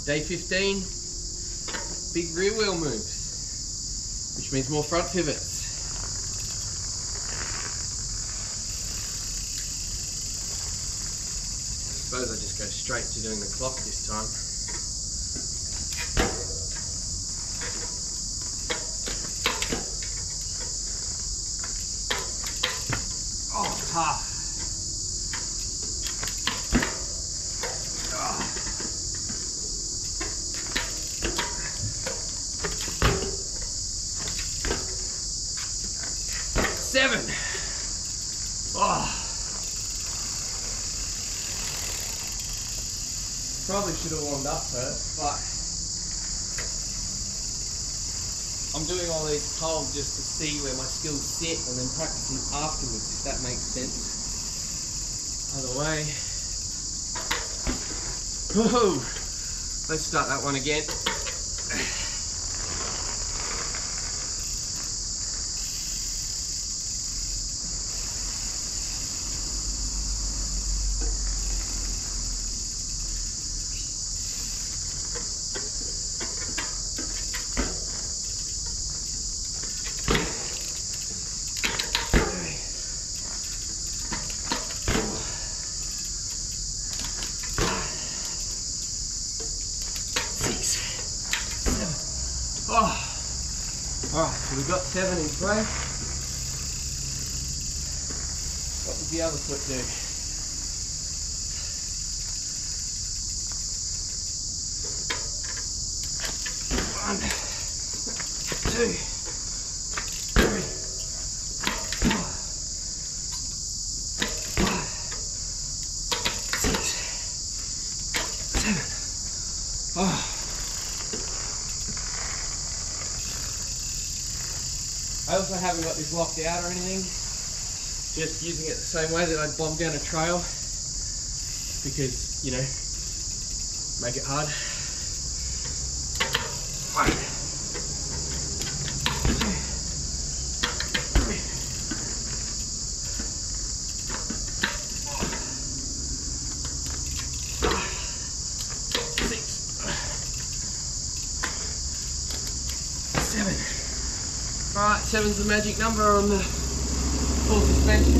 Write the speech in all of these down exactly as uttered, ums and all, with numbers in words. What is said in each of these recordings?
Day fifteen, big rear wheel moves, which means more front pivots. I suppose I just go straight to doing the clock this time. Oh, tough. Oh. Seven. Oh. Probably should have warmed up first, but I'm doing all these cold just to see where my skills sit and then practicing afterwards, if that makes sense. Other way. Whoa! Let's start that one again. Oh, alright, so we've got seven in play. What does the other foot do? One, two, three, four, five, six, seven. Oh. I also haven't got this locked out or anything, just using it the same way that I'd bomb down a trail, because, you know, make it hard. One, two, three, four, five, six, seven. Alright, seven's the magic number on the full suspension.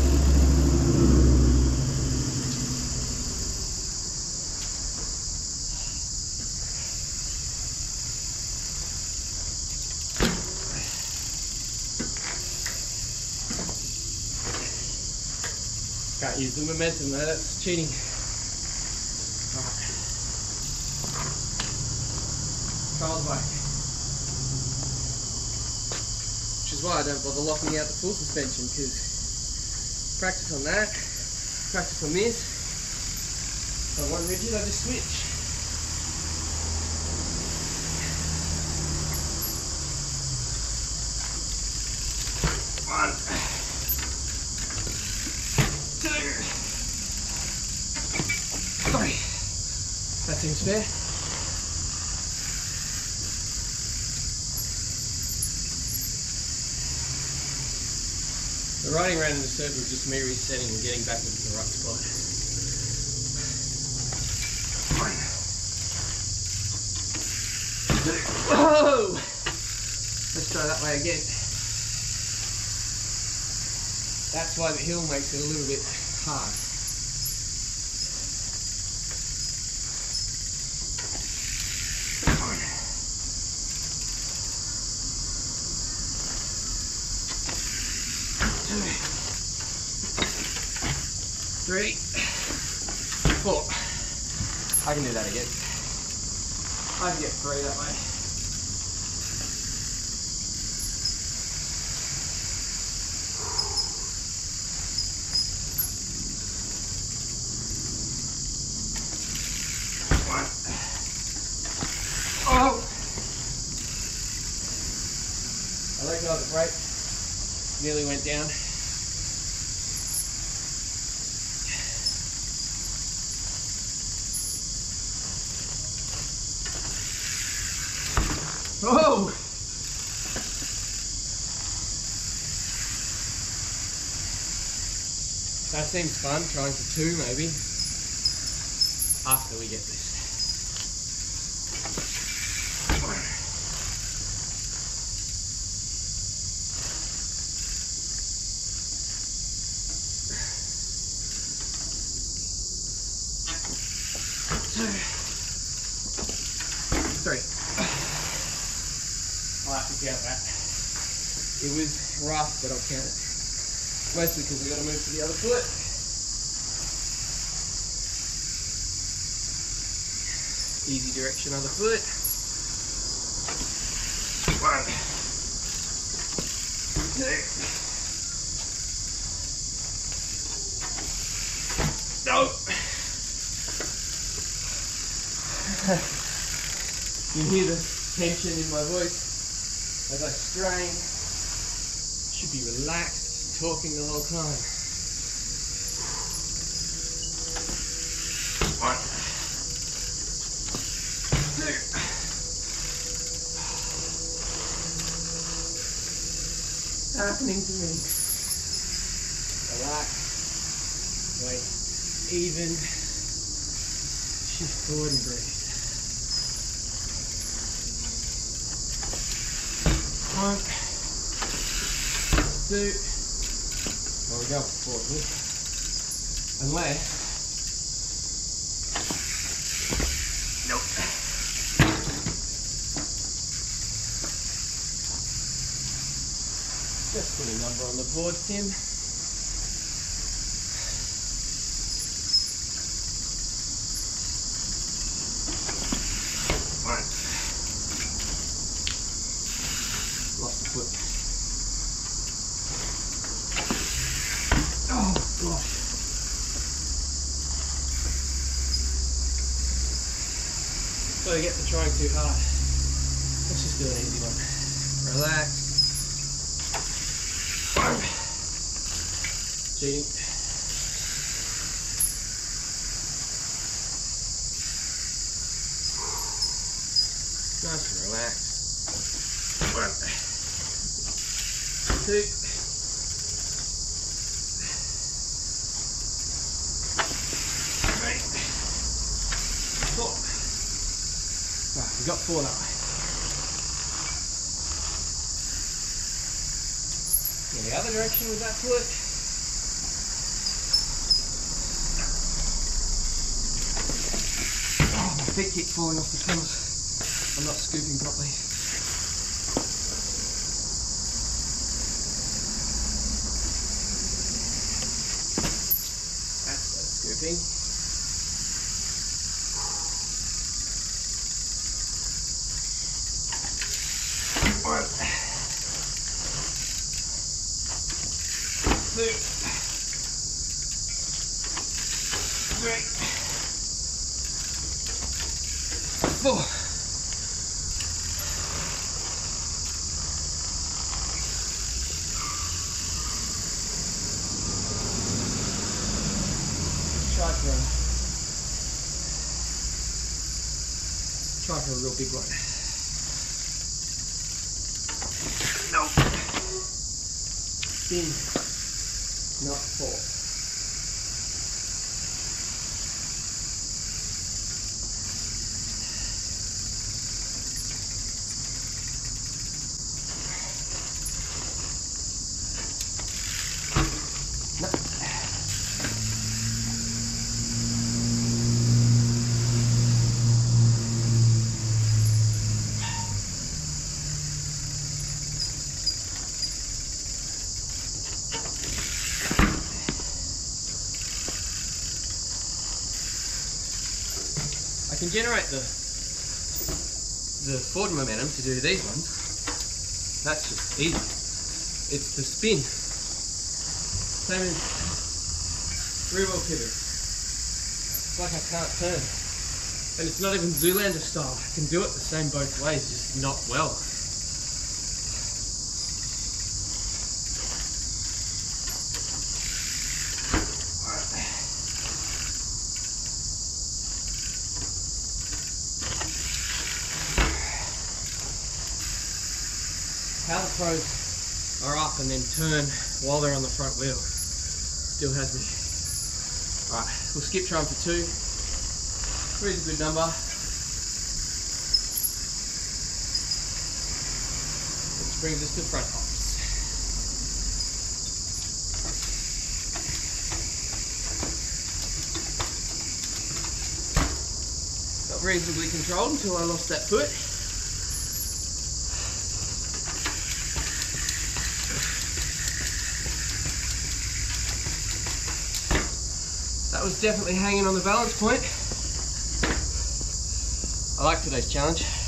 Can't use the momentum though, that's cheating. Alright. Trial bike. Which is why I don't bother locking out the full suspension, because practice on that, practice on this. If I want rigid, I just switch. One, two, three. That seems fair. The riding around in the circle is just me resetting and getting back into the right spot. One, two. Whoa! Let's try that way again. That's why the hill makes it a little bit hard. Three, four. I can do that again. I can get three that way. One. Oh! I let go of the brake. Nearly went down. Oh! That seems fun, trying for two maybe, after we get this. It was rough, but I'll count it. Mostly because I've got to move to the other foot. Easy direction, other foot. One, two. No. You hear the tension in my voice as I strain. Should be relaxed, talking the whole time. One, two. It's happening to me. Relax. Wait. Even. Shift forward and breathe. One, two, there we go, forward, unless, nope. Just put a number on the board, Tim. One. Lost the foot. Oh gosh. So you get for trying too hard. Let's just do an easy one. Relax. One. Cheating. Nice and relaxed. One. Two. Three. Four. Right, we got four that way. In the other direction with that foot. Oh, my feet keep falling off the pedals. I'm not scooping properly. That's better scooping. One. Two. Three. Four. Try for a, try for a real big one. No. Spin, not fall. No. I can generate the the forward momentum to do these ones. That's just easy. It's the spin. Same as rear wheel pivot. It's like I can't turn. And it's not even Zoolander style. I can do it the same both ways, just not well. How the pros are up and then turn while they're on the front wheel still has me. Alright, we'll skip trying for two. Three's a good number. Which brings us to front hops. Got reasonably controlled until I lost that foot. was definitely hanging on the balance point. I like today's challenge.